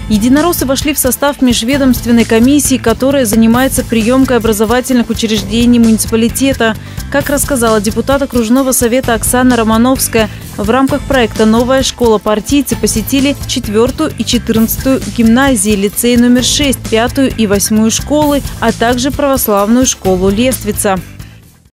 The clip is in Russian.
Единороссы вошли в состав межведомственной комиссии, которая занимается приемкой образовательных учреждений муниципалитета. Как рассказала депутат окружного совета Оксана Романовская, в рамках проекта «Новая школа» партийцы посетили 4-ю и 14-ю гимназии, лицей номер 6, 5-ю и 8-ю школы, а также православную школу Лествица.